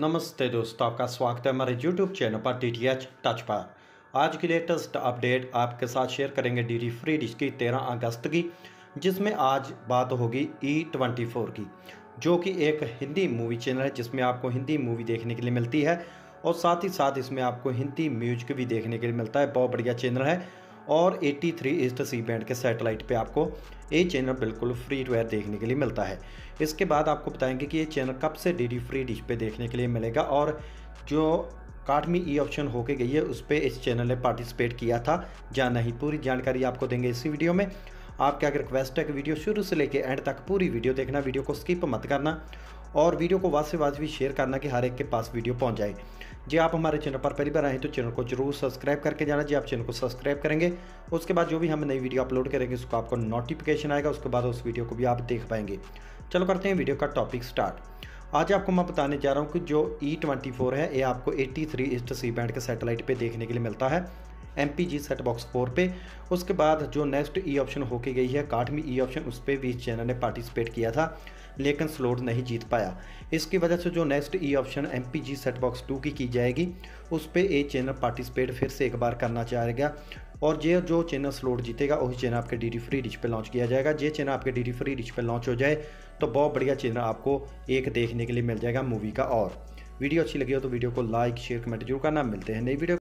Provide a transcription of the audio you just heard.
नमस्ते दोस्तों, आपका स्वागत है हमारे YouTube चैनल पर DTH टच पर। आज की लेटेस्ट अपडेट आपके साथ शेयर करेंगे डी फ्री डिश की 13 अगस्त की, जिसमें आज बात होगी E24 की, जो कि एक हिंदी मूवी चैनल है जिसमें आपको हिंदी मूवी देखने के लिए मिलती है और साथ ही साथ इसमें आपको हिंदी म्यूजिक भी देखने के लिए मिलता है। बहुत बढ़िया चैनल है और 83 ईस्ट सी बैंड के सैटेलाइट पे आपको ये चैनल बिल्कुल फ्री टू एयर देखने के लिए मिलता है। इसके बाद आपको बताएंगे कि ये चैनल कब से डी फ्री डिश पे देखने के लिए मिलेगा और जो अकाडमी ई ऑप्शन होके गई है उस पर इस चैनल ने पार्टिसिपेट किया था या नहीं, पूरी जानकारी आपको देंगे इसी वीडियो में। आपके अगर रिक्वेस्ट है कि वीडियो शुरू से लेकर एंड तक पूरी वीडियो देखना, वीडियो को स्किप मत करना और वीडियो को वाद से वाद भी शेयर करना कि हर एक के पास वीडियो पहुंच जाए। जी आप हमारे चैनल पर पहली बार आए तो चैनल को जरूर सब्सक्राइब करके जाना। जी आप चैनल को सब्सक्राइब करेंगे उसके बाद जो भी हम नई वीडियो अपलोड करेंगे उसको आपको नोटिफिकेशन आएगा, उसके बाद उस वीडियो को भी आप देख पाएंगे। चलो करते हैं वीडियो का टॉपिक स्टार्ट। आज आपको मैं बताने जा रहा हूँ कि जो E24 है ये आपको 83 ईस्ट सी बैंड के सैटेलाइट पे देखने के लिए मिलता है MPG सेट बॉक्स 4 पे। उसके बाद जो नेक्स्ट ई ऑप्शन होके गई है अकाडमी ई ऑप्शन, उस पर भी इस चैनल ने पार्टिसिपेट किया था लेकिन स्लॉट नहीं जीत पाया। इसकी वजह से जो नेक्स्ट ई ऑप्शन MPG सेट बॉक्स 2 की जाएगी उस पर ये चैनल पार्टिसिपेट फिर से एक बार करना चाहेगा और ये जो चैनल स्लॉट जीतेगा वही चैनल आपके डी फ्री डिश पे लॉन्च किया जाएगा। ये चैनल आपके डी फ्री डिश पे लॉन्च हो जाए तो बहुत बढ़िया चैनल आपको एक देखने के लिए मिल जाएगा मूवी का। और वीडियो अच्छी लगी हो तो वीडियो को लाइक शेयर कमेंट जरूर करना। मिलते हैं नई वीडियो।